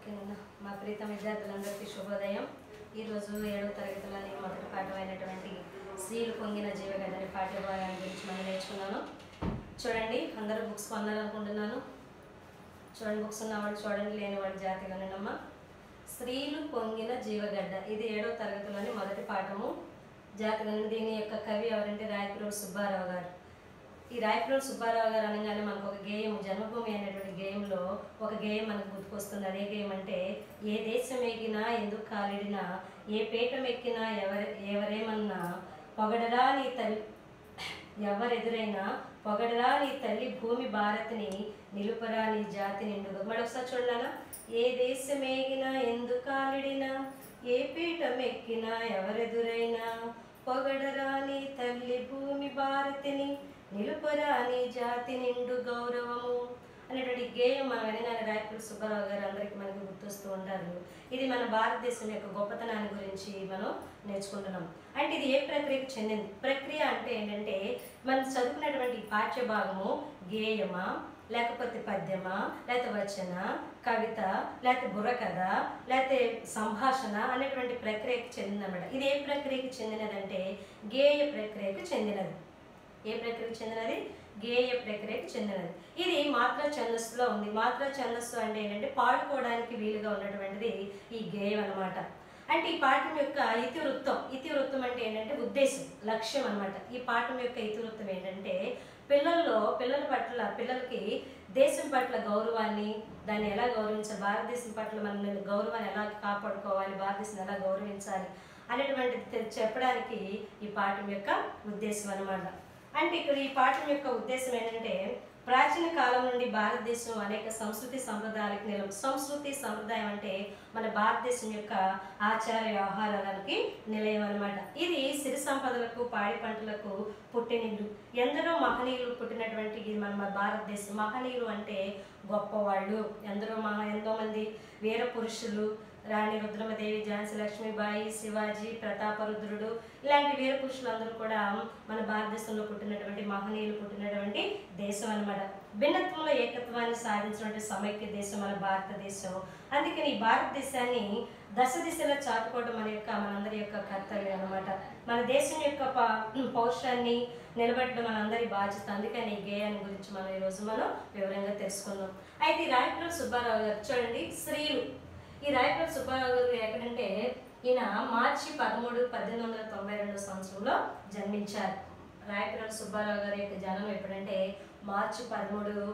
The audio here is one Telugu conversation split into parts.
ఓకేనా మా ప్రీతం విద్యార్థులందరికీ శుభోదయం. ఈరోజు 7వ తరగతిలోని మొదటి పాఠమైనటువంటి స్త్రీలు పొంగిన జీవగడ్డ అనే పాఠ్యభాగాన్ని గురించి మనం నేర్చుకున్నాను. చూడండి, అందరూ బుక్స్ కొనాలనుకుంటున్నాను. చూడండి, బుక్స్ ఉన్నవాడు చూడండి, లేనివాడు జాతిగా ఉండమ్మా. స్త్రీలు పొంగిన జీవగడ్డ, ఇది 7వ తరగతిలోని మొదటి పాఠము. జాతిగా దీని యొక్క కవి ఎవరంటే రాయపురం సుబ్బారావు గారు. ఈ రాయపురం సుబ్బారావు గారు అనగానే మనకు ఒక గేయం, జన్మభూమి అనేటువంటి గేయంలో ఒక గేయం మనకు గుర్తుకొస్తుంది. అదే గేయం అంటే, ఏ దేశం ఎక్కినా ఎందుకు కాలిడినా, ఏ పీఠం ఎక్కినా ఎవరేమన్నా పొగడరా నీ తల్లి, ఎవరెదురైనా పొగడరా నీ తల్లి భూమి భారతిని, నిలుపరా నీ జాతి నిండుగా. మరొకసారి చూడనా, ఏ దేశం ఎగినా ఎందుకు కాలిడినా, ఏ పీఠం ఎక్కినా ఎవరెదురైనా పొగడరా నీ తల్లి భూమి భారతిని, నిలుపరా నీ జాతి నిండు గౌరవము అనేటువంటి గేయం మనం వినగానే రాయపురం సుబ్బారావు గారు అందరికీ మనకు గుర్తొస్తూ ఉంటారు. ఇది మన భారతదేశం యొక్క గొప్పతనాన్ని గురించి మనం నేర్చుకుంటున్నాం. అంటే ఇది ఏ ప్రక్రియకు చెందింది? ప్రక్రియ అంటే ఏంటంటే, మనం చదువుకున్నటువంటి పాఠ్య భాగము గేయమా, లేకపోతే పద్యమా, లేకపోతే వచన, కవిత, లేకపోతే బుర్రకథ, లేకపోతే సంభాషణ అనేటువంటి ప్రక్రియకు చెందిందన్నమాట. ఇది ఏ ప్రక్రియకు చెందినదంటే గేయ ప్రక్రియకు చెందినది. ఏ ప్రక్రియకు చెందినది? గేయ ప్రక్రియకు చెందినది. ఇది మాత్రా ఛందస్సులో ఉంది. మాత్రా ఛందస్సు అంటే ఏంటంటే పాడుకోవడానికి వీలుగా ఉన్నటువంటిది ఈ గేయం అనమాట. అంటే ఈ పాఠం యొక్క ఇతివృత్తం అంటే ఏంటంటే ఉద్దేశం, లక్ష్యం అనమాట. ఈ పాఠం యొక్క ఇతివృత్తం ఏంటంటే, పిల్లలకి దేశం పట్ల గౌరవాన్ని, దాన్ని ఎలా గౌరవించాలి, భారతదేశం పట్ల మన గౌరవాన్ని ఎలా కాపాడుకోవాలి, భారతదేశం ఎలా గౌరవించాలి అనేటువంటిది చెప్పడానికి ఈ పాఠం యొక్క ఉద్దేశం అనమాట. అంటే ఇక్కడ ఈ పాఠం యొక్క ఉద్దేశం ఏంటంటే, ప్రాచీన కాలం నుండి భారతదేశం అనేక సంస్కృతి సంప్రదాయాలకు నిలవం. సంస్కృతి సంప్రదాయం అంటే మన భారతదేశం యొక్క ఆచార వ్యవహారాలకి నిలయం అనమాట. ఇది సిరి సంపదలకు, పాడి పంటలకు పుట్టినిల్లు. ఎందరో మహనీయులు పుట్టినటువంటి ఇది మన భారతదేశం. మహనీయులు అంటే గొప్పవాళ్ళు. ఎంతో మంది వీర పురుషులు, రాణి రుద్రమదేవి, ఝాన్సీ లక్ష్మీబాయి, శివాజీ, ప్రతాపరుద్రుడు, ఇలాంటి వీర పురుషులందరూ కూడా మన భారతదేశంలో పుట్టినటువంటి మహనీయులు పుట్టినటువంటి దేశం అనమాట. భిన్నత్వంలో ఏకత్వాన్ని సాధించినటువంటి సమైక్య దేశం మన భారతదేశం. అందుకని ఈ భారతదేశాన్ని దశ దిశలో చాటుకోవడం మనందరి యొక్క కర్తవ్యం అనమాట. మన దేశం యొక్క పౌరుషాన్ని నిలబెట్టడం మనందరి బాధ్యత. అందుకని ఈ గేయాన్ని గురించి మనం ఈరోజు వివరంగా తెలుసుకుందాం. అయితే ఈ రాయపురం సుబ్బారావు గారు చూడండి, స్త్రీలు. ఈ రాయపురం సుబ్బారావు గారు ఎక్కడంటే, ఈయన మార్చి 13, 1892 సంవత్సరంలో జన్మించారు. రాయపురం సుబ్బారావు గారి యొక్క జన్మం ఎప్పుడంటే మార్చి 13,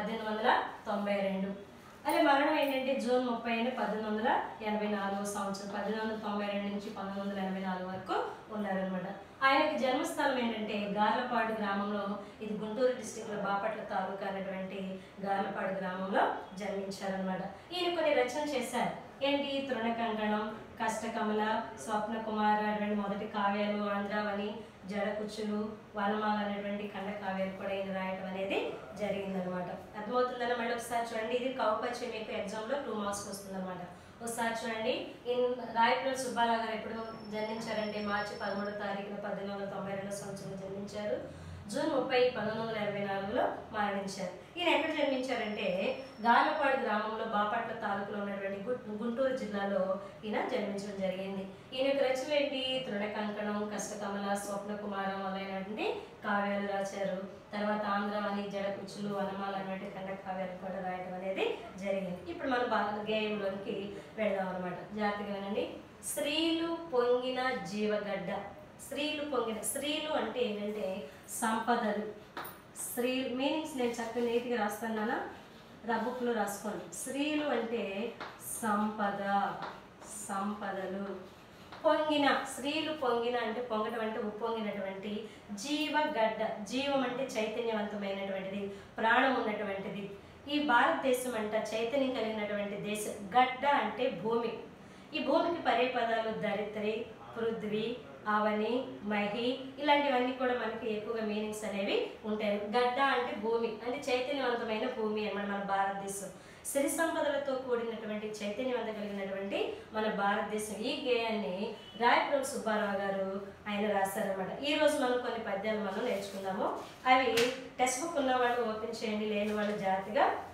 1892. అదే మరణం ఏంటంటే జూన్ 30, 1884 సంవత్సరం. 1892 నుంచి 1984 వరకు ఉన్నారనమాట. ఆయనకి జన్మస్థలం ఏంటంటే గార్లపాడు గ్రామంలో, ఇది గుంటూరు డిస్టిక్లో బాపట్ల తాలూకా అనేటువంటి గార్లపాడు గ్రామంలో జన్మించారనమాట. ఈయన కొన్ని రచన చేశారు. ఏంటి? తృణకంకణం, కష్టకమల, స్వప్నకుమార అనేటువంటి మొదటి కావ్యాలు, ఆంధ్రావని, జడకుచ్చులు, వనమాల అనేటువంటి ఖండ కావ్యాలు కూడా ఈయన రాయటం అనేది జరిగిందనమాట. అర్థమవుతుందని మళ్ళీ ఒకసారి చూడండి. ఇది కౌపచ్చి మీకు ఎగ్జామ్లో 2 మార్క్స్ వస్తుంది అనమాట. ఒకసారి చూడండి, రాయపురం సుబ్బారావు గారు ఎప్పుడు జన్మించారంటే మార్చి 13వ తారీఖున 1892 సంవత్సరంలో జన్మించారు. జూన్ 30, 1984లో మరణించారు. ఈయన ఎక్కడ జన్మించారంటే గార్లపాడు గ్రామంలో, బాపట్ల తాలూకులో ఉన్నటువంటి గుంటూరు జిల్లాలో ఈయన జన్మించడం జరిగింది. ఈయన యొక్క రచనలు ఏంటి? తృణకంకణం, కష్టకమల, స్వప్నకుమారం మొదలైనటువంటి కావ్యాలు రాశారు. తర్వాత ఆంధ్రావని, జడకుచ్చులు, వనమాల అనేటువంటి ఖండ కావ్యాలు కూడా రాయడం అనేది జరిగింది. ఇప్పుడు మనం గేయంలోనికి వెళ్దాం అనమాట. జాగ్రత్తగా వినండి. స్త్రీలు పొంగిన జీవగడ్డ. స్త్రీలు అంటే ఏంటంటే సంపదలు. మీనింగ్స్ నేను చక్కగా నీట్గా రాస్తాను, బుక్లో రాసుకోండి. స్త్రీలు అంటే సంపదలు. స్త్రీలు పొంగిన అంటే పొంగటం అంటే ఉప్పొంగినటువంటి, జీవగడ్డ, జీవం అంటే చైతన్యవంతమైనటువంటిది, ప్రాణం ఉన్నటువంటిది. ఈ భారతదేశం అంట చైతన్యం కలిగినటువంటి దేశం. గడ్డ అంటే భూమి. ఈ భూమికి పర్యాయ పదాలు ధరిత్రి, పృథ్వీ, అవని, మహి, ఇలాంటివన్నీ కూడా మనకి ఎక్కువగా మీనింగ్స్ అనేవి ఉంటాయి. గడ్డ అంటే భూమి, అంటే చైతన్యవంతమైన భూమి అన్నమాట మన భారతదేశం. సిరి సంపదలతో కూడినటువంటి చైతన్యవంతం కలిగినటువంటి మన భారతదేశం. ఈ గేయాన్ని రాయపురం సుబ్బారావు గారు ఆయన రాశారనమాట. ఈ రోజు మనం కొన్ని పద్యాలు నేర్చుకుందాము. అవి టెక్స్ట్ బుక్ ఉన్న వాళ్ళు ఓపెన్ చేయండి, లేని వాళ్ళు జాగ్రత్తగా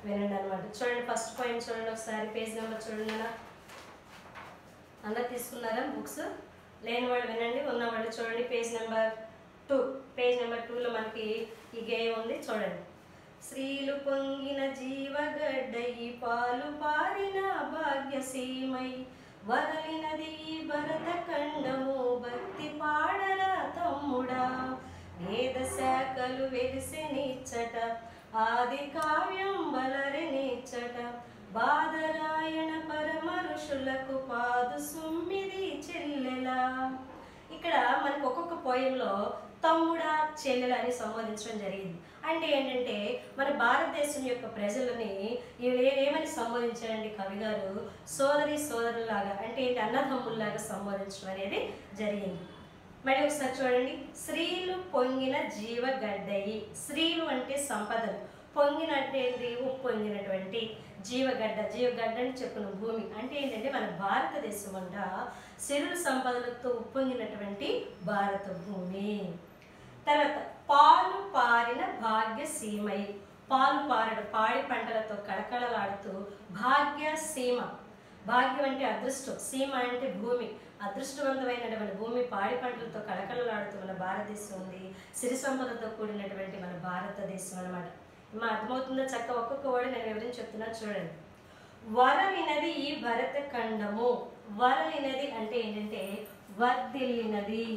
వినండి అనమాట. చూడండి ఫస్ట్ పాయింట్ చూడండి ఒకసారి, పేజ్ నెంబర్ చూడండి అలా. అందరు తీసుకున్నారా బుక్స్? లేని వాళ్ళు వినండి, ఉన్నవాళ్ళు చూడండి. Page number 2. పేజ్ నెంబర్ 2లో మనకి ఈ గేయం ఉంది చూడండి. శ్రీలు పొంగిన జీవగడ్డయి పాలు పారిన భాగ్యసీమై వదలినది భరత ఖండము భక్తి పాడల తమ్ముడా వేద శాఖలు వెలిసెనిచ్చట ఆది కావ్యం బలరెనిచ్చట బాదరాయణ పరమ ఋషులకు పాదు సుమ్మిది చెల్లెలా. ఇక్కడ మనకు ఒక్కొక్క పోయంలో తమ్ముడా చెల్లెల అని సంబోధించడం జరిగింది. అంటే ఏంటంటే మన భారతదేశం యొక్క ప్రజలని ఏమని సంబోధించారండి కవి గారు? సోదరి సోదరులాగా, అంటే ఏంటి, అన్నదమ్ముల్లాగా సంబోధించడం అనేది జరిగింది. మళ్ళీ ఒకసారి చూడండి. స్త్రీలు పొంగిన జీవగడ్డయి. స్త్రీలు అంటే సంపదలు, పొంగిన అంటే ఏంటి, ఉప్పొంగినటువంటి. జీవగడ్డ, జీవగడ్డ అని చెప్పిన భూమి అంటే ఏంటంటే మన భారతదేశం అంట సిరులు సంపదలతో ఉప్పొంగినటువంటి భారత భూమి. తర్వాత పాలు పారిన భాగ్యసీమై. పాలు పారడం, పాడి పంటలతో కళకళలాడుతూ భాగ్యసీమ. భాగ్యం అంటే అదృష్టం, సీమ అంటే భూమి. అదృష్టవంతమైనటువంటి భూమి పాడి పంటలతో కళకళలాడుతూ మన భారతదేశం ఉంది. సిరి సంపదతో కూడినటువంటి మన భారతదేశం అనమాట. మా అర్థమవుతుందో? చక్క ఒక్కొక్క వర్డ్ నేను వివరించి చెప్తున్నా చూడండి. వరలినది ఈ భరత ఖండము. వరలినది అంటే ఏంటంటే వర్ధిల్లినది.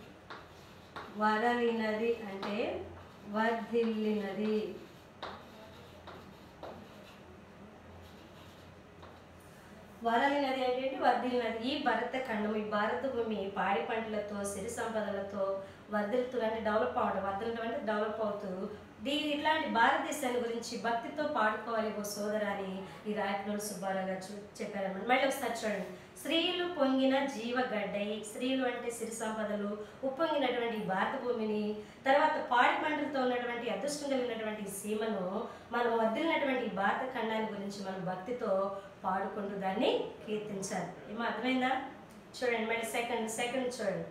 వరలినది అంటే వర్ధిల్లినది. వరలినది అంటే వర్ధిల్లినది. ఈ భరత ఖండం, ఈ భారత భూమి పాడి పంటలతో సిరి సంపదలతో వర్ధిల్లుతూ, అంటే డెవలప్ అవడం, వర్ధిల్లడం అంటే డెవలప్ అవుతూ ఇట్లాంటి భారతదేశాన్ని గురించి భక్తితో పాడుకోవాలి ఓ సోదరాని ఈ రాయప్రోలు సుబ్బారావు గారు చెప్పారన్నమాట. మళ్ళీ ఒకసారి చూడండి. స్త్రీలు పొంగిన జీవగడ్డై. స్త్రీలు అంటే సిరి సంపదలు, ఉప్పొంగినటువంటి భారత భూమిని, తర్వాత పాడి పంటలతో ఉన్నటువంటి అదృష్టం కలిగినటువంటి సీమను, మనం వదిలినటువంటి భారత ఖండాన్ని గురించి మనం భక్తితో పాడుకుంటూ దాన్ని కీర్తించాలి. ఏమో అర్థమైందా? చూడండి మళ్ళీ సెకండ్ చూడండి.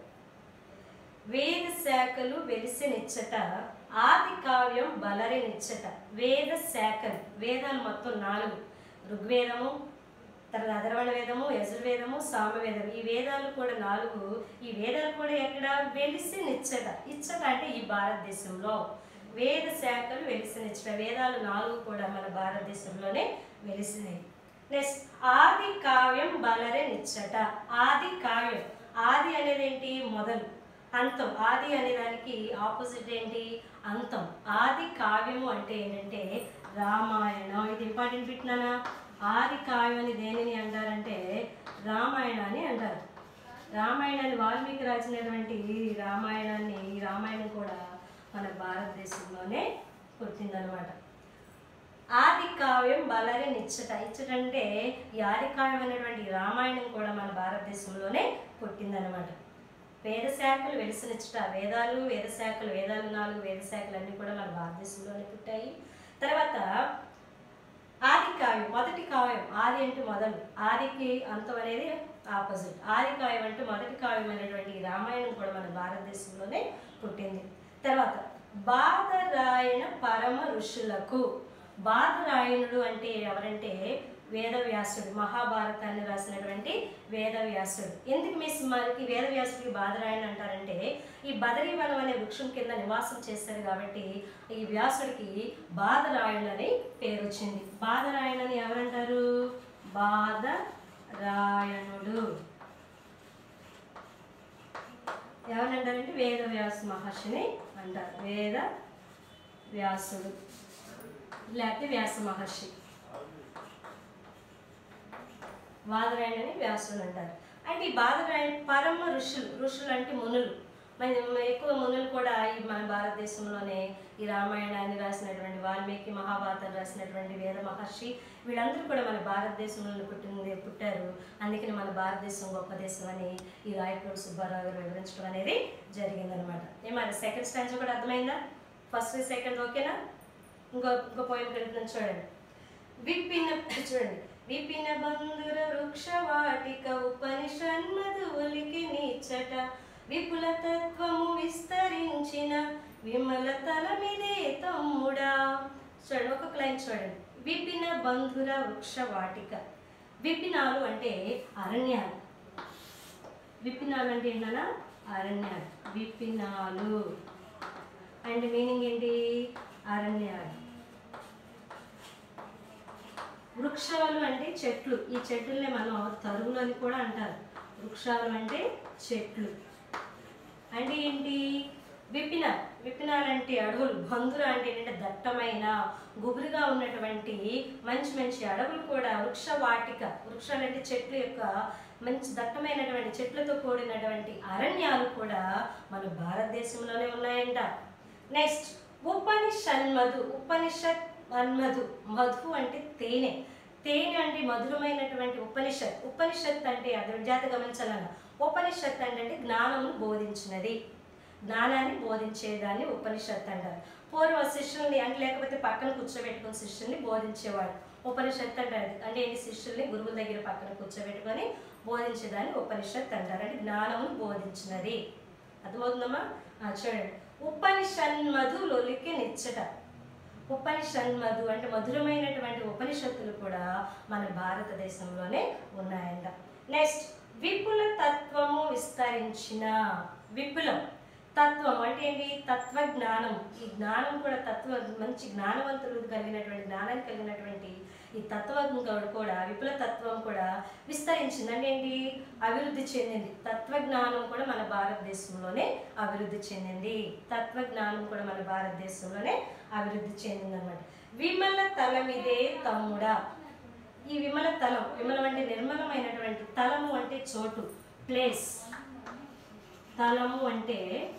వేద శాఖలు వెలిసినిచ్చట ఆది కావ్యం బలరినిచ్చట. వేద శాఖలు, వేదాలు మొత్తం 4. ఋగ్వేదము, తర్వాత అధర్వణ వేదము, యజుర్వేదము, సామవేదము. ఈ వేదాలు కూడా 4. ఈ వేదాలు కూడా ఎక్కడ వెలిసినిచ్చట. ఇచ్చట అంటే ఈ భారతదేశంలో. వేద శాఖలు వెలిసినిచ్చట. వేదాలు 4 కూడా మన భారతదేశంలోనే వెలిసినాయి. నెక్స్ట్ ఆది కావ్యం బలరినిచ్చట. ఆది కావ్యం, ఆది అనేది ఏంటి, మొదలు. అంతం, ఆది అనే దానికి ఆపోజిట్ ఏంటి, అంతం. ఆది కావ్యము అంటే ఏంటంటే రామాయణం. ఇది ఇంపార్టెంట్ పెట్టినానా? ఆది కావ్యం అని దేనిని అంటారంటే రామాయణాన్ని అంటారు. రామాయణాన్ని వాల్మీకి రాసినటువంటి రామాయణాన్ని, ఈ రామాయణం కూడా మన భారతదేశంలోనే పుట్టిందనమాట. ఆది కావ్యం బలరినిచ్చట. ఇచ్చటంటే ఈ ఆది కావ్యం అనేటువంటి రామాయణం కూడా మన భారతదేశంలోనే పుట్టిందనమాట. వేద శాఖలు వెలిసినిచ్చట. వేదాలు, వేద శాఖలు, వేదాలు 4, వేద శాఖలు అన్నీ కూడా మన భారతదేశంలోనే పుట్టాయి. తర్వాత ఆది కావ్యం, మొదటి కావ్యం. ఆది అంటే మొదలు, ఆదికి అంతం అనేది ఆపోజిట్. ఆది కావ్యం అంటే మొదటి కావ్యం అనేటువంటి రామాయణం కూడా మన భారతదేశంలోనే పుట్టింది. తర్వాత బాదరాయణ పరమ ఋషులకు. బాదరాయణుడు అంటే ఎవరంటే వేదవ్యాసుడు. మహాభారతాన్ని రాసినటువంటి వేదవ్యాసుడు. ఎందుకు మిస్ మనకి వేదవ్యాసుడికి బాదరాయణ అంటారంటే ఈ బదరీవనం అనే వృక్షం కింద నివాసం చేశారు కాబట్టి ఈ వ్యాసుడికి బాదరాయణుడు అని పేరు వచ్చింది. బాదరాయణని ఎవరంటారు? బాదరాయణుడు ఎవరంటారంటే వేదవ్యాస మహర్షిని అంటారు. వేద వ్యాసుడు లేకపోతే వ్యాస మహర్షి. బాదరాయణని వ్యాసుడు అంటారు. అంటే ఈ బాదరాయణ పరమ ఋషులు. ఋషులు అంటే మునులు. ఎక్కువ మునులు కూడా ఈ మన భారతదేశంలోనే ఈ రామాయణాన్ని రాసినటువంటి వాల్మీకి, మహాభారతం రాసినటువంటి వేద మహర్షి, వీళ్ళందరూ కూడా మన భారతదేశంలో పుట్టారు. అందుకని మన భారతదేశం గొప్ప దేశం అని ఈ రాయప్రోలు సుబ్బారావు గారు వివరించడం అనేది జరిగిందనమాట. ఏమన్నా సెకండ్ స్టాంజ్ కూడా అర్థమైందా? ఫస్ట్ సెకండ్ ఓకేనా? ఇంకో పోయిన పెడుతున్నాను చూడండి. చూడండి. విపిన బంధుర వృక్ష వాటిక ఉపనిషన్మధువులికి నీచట విపుల తత్వము విస్తరించిన విమల తలమిదే తమ్ముడా. చూడండి ఒక్కొక్క లైన్ చూడండి. విపిన బంధుర వృక్ష వాటిక. విపినాలు అంటే అరణ్యాలు. విపినాలు అంటే ఏంటన్నా అరణ్యాలు. విపినాలు అండ్ మీనింగ్ ఏంటి అరణ్యాలు. వృక్షాలు అంటే చెట్లు. ఈ చెట్లనే మనం తరువులు అని కూడా అంటారు. వృక్షాలు అంటే చెట్లు. అంటే ఏంటి విపినాలు అంటే అడవులు. బంధుర అంటే ఏంటంటే దట్టమైన గుబురుగా ఉన్నటువంటి మంచి మంచి అడవులు కూడా. వృక్ష వాటిక, వృక్షాలు అంటే చెట్లు యొక్క మంచి దట్టమైనటువంటి చెట్లతో కూడినటువంటి అరణ్యాలు కూడా మన భారతదేశంలోనే ఉన్నాయంట. నెక్స్ట్ ఉపనిషన్మధు. ఉపనిషత్ మన్మధు. మధు అంటే తేనె. తేనె అంటే మధురమైనటువంటి ఉపనిషత్. ఉపనిషత్ అంటే అది జాతి గమనించాలన్న. ఉపనిషత్ అంటే జ్ఞానమును బోధించినది. జ్ఞానాన్ని బోధించేదాన్ని ఉపనిషత్ అంటారు. పూర్వ శిష్యుల్ని అంటే లేకపోతే పక్కన కూర్చోబెట్టుకుని శిష్యుల్ని బోధించేవాడు. ఉపనిషత్ అంటారు. అంటే ఏంటి శిష్యుల్ని గురువుల దగ్గర పక్కన కూర్చోబెట్టుకొని బోధించేదాన్ని ఉపనిషత్ అంటారు. అంటే జ్ఞానమును బోధించినది. అర్థమవుతుందమ్మా? చూడండి. ఉపనిషన్మధు లొలికి నిచ్చట. ఉపనిషన్మధు అంటే మధురమైనటువంటి ఉపనిషత్తులు కూడా మన భారతదేశంలోనే ఉన్నాయంట. నెక్స్ట్ విపుల తత్వము విస్తరించిన. విపులం తత్వం అంటే ఏంటి తత్వజ్ఞానం. ఈ జ్ఞానం కూడా మంచి జ్ఞానవంతులు కలిగినటువంటి జ్ఞానాన్ని కలిగినటువంటి ఈ తత్వం కూడా విపుల తత్వం కూడా విస్తరించింది. అంటే ఏంటి అభివృద్ధి చెందింది. తత్వజ్ఞానం కూడా మన భారతదేశంలోనే అభివృద్ధి చెందింది. తత్వజ్ఞానం కూడా మన భారతదేశంలోనే అభివృద్ధి చెందింది అన్నమాట. విమల తలమిదే తమ్ముడా. ఈ విమల తలం, విమలం అంటే నిర్మలమైనటువంటి, తలము అంటే చోటు ప్లేస్, తలము అంటే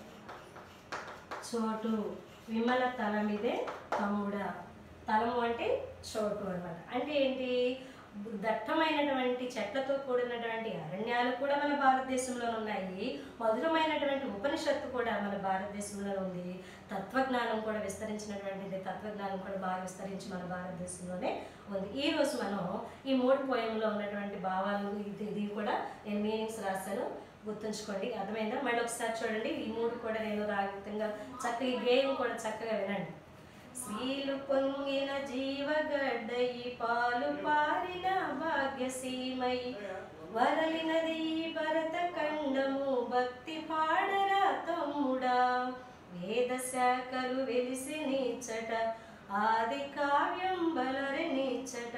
చోటు. విమల తలమిదే తమ్ముడా. తలము అంటే చోటు అన్నమాట. అంటే ఏంటి దట్టమైనటువంటి చెట్లతో కూడినటువంటి అరణ్యాలు కూడా మన భారతదేశంలో ఉన్నాయి. మధురమైనటువంటి ఉపనిషత్తు కూడా మన భారతదేశంలో ఉంది. తత్వజ్ఞానం కూడా విస్తరించినటువంటిది. తత్వజ్ఞానం కూడా బాగా విస్తరించి మన భారతదేశంలోనే ఉంది. ఈ రోజు మనం ఈ 3 పోయంలో ఉన్నటువంటి భావాలు ఇది కూడా నేను మీనింగ్స్ రాశాను. గుర్తుంచుకోండి. అర్థమైందా? మళ్ళీ ఒకసారి చూడండి. ఈ 3 కూడా నేను రాగితంగా చక్కగా ఈ గేయం కూడా చక్కగా వినండి. శ్రీలు పొంగిన జీవగడ్డై పాలు పారిన భాగ్యసీమై వరలినది భరత ఖండము భక్తి పాడరా తమ్ముడా. వేద శాఖలు వెలిసి నీచట ఆది కావ్యం బలరి నీచట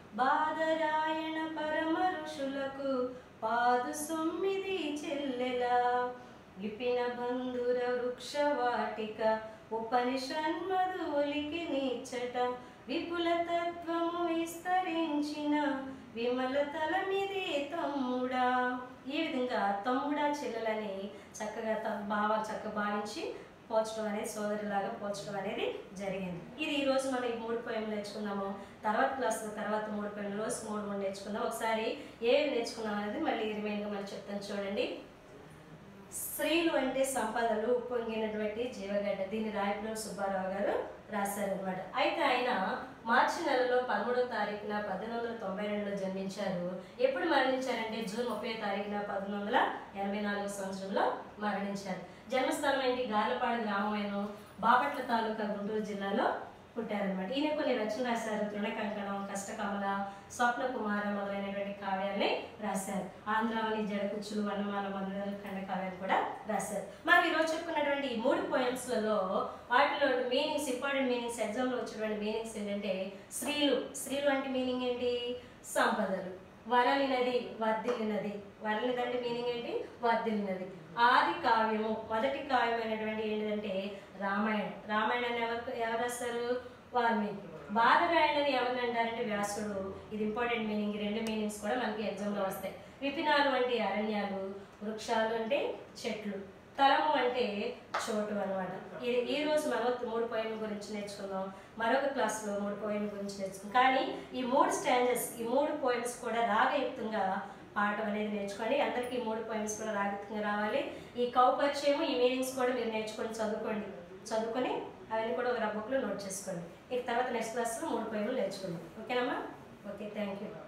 బాదరాయణ పరమ ఋషులకు పాదు సొమ్మిది చెల్లెలా. విపిన బంధుర వృక్ష వాటిక ఉపనిషన్మధు ఒలికి నీచట విపుల తత్వము విస్తరించిన విమల తలమిదే తమ్ముడా. ఈ విధంగా తమ్ముడా చెల్లెలని చక్కగా చక్కగా భావించి పోల్చడం అనేది, సోదరిలాగా పోల్చడం అనేది జరిగింది. ఇది ఈరోజు మనం ఈ 3 పోయంలు నేర్చుకున్నాము. తర్వాత క్లాస్లో తర్వాత 3 పోయంలు రోజు 3 నేర్చుకుందాం. ఒకసారి ఏమి నేర్చుకున్నాం అనేది మళ్ళీ రిమైన్గా మళ్ళీ చెప్తాను చూడండి. స్త్రీలు అంటే సంపదలు ఉప్పొంగినటువంటి జీవగడ్డ. దీన్ని రాయపురం సుబ్బారావు గారు రాశారనమాట. అయితే ఆయన మార్చి నెలలో 13వ తారీఖున 1892లో జన్మించారు. ఎప్పుడు మరణించారంటే జూన్ 30వ తారీఖున 1884 సంవత్సరంలో మరణించారు. జన్మస్థలం ఏంటి గార్లపాడు గ్రామమైన బాపట్ల తాలూకా గుంటూరు జిల్లాలో పుట్టారనమాట. ఈయన కొన్ని రచనలు రాశారు. తృణకంకణం, కష్టకమల, స్వప్న కుమార మొదలైనటువంటి కావ్యాన్ని రాశారు. ఆంధ్రావళి, జడకుచ్చులు, వనమాల మొదలైన ఖండ కావ్యాన్ని కూడా రాశారు. మనం ఈరోజు చెప్పుకున్నటువంటి ఈ 3 పోయమ్స్లలో వాటిలో మీనింగ్స్, ఇంపార్టెంట్ మీనింగ్స్, ఎగ్జామ్లో వచ్చేటువంటి మీనింగ్స్ ఏంటంటే స్త్రీలు అంటే మీనింగ్ ఏంటి సంపదలు. వరలినది వర్ధిల్లినది. వరలినది అంటే మీనింగ్ ఏంటి వర్ధిల్లినది. ఆది కావ్యము, మొదటి కావ్యం అయినటువంటి ఏంటంటే రామాయణం. రామాయణాన్ని ఎవరు రాస్తారు? వాల్మీకి. బాదరాయణని ఎవరిని అంటారంటే వ్యాసుడు. ఇది ఇంపార్టెంట్ మీనింగ్. ఈ 2 మీనింగ్స్ కూడా మనకి ఎగ్జామ్లో వస్తాయి. విపినాలు అంటే అరణ్యాలు, వృక్షాలు అంటే చెట్లు, తలము అంటే చోటు అనమాట. ఈ రోజు మనం 3 పోయం గురించి నేర్చుకుందాం. మరొక క్లాస్లో 3 పోయం గురించి నేర్చుకుందాం. కానీ ఈ 3 స్టాంజెస్, ఈ 3 పోయమ్స్ కూడా రాగయుక్తంగా పాఠం అనేది నేర్చుకోండి. అందరికీ 3 పోయమ్స్ కూడా రాగయుక్తంగా రావాలి. ఈ కౌపరిచయము, ఈ మీనింగ్స్ కూడా మీరు నేర్చుకొని చదువుకొని అవన్నీ కూడా ఒక బుక్లో నోట్ చేసుకోండి. ఇక తర్వాత నెక్స్ట్ క్లాస్లో 3 పోయములు నేర్చుకుందాం. ఓకేనమ్మా? Okay, thank you.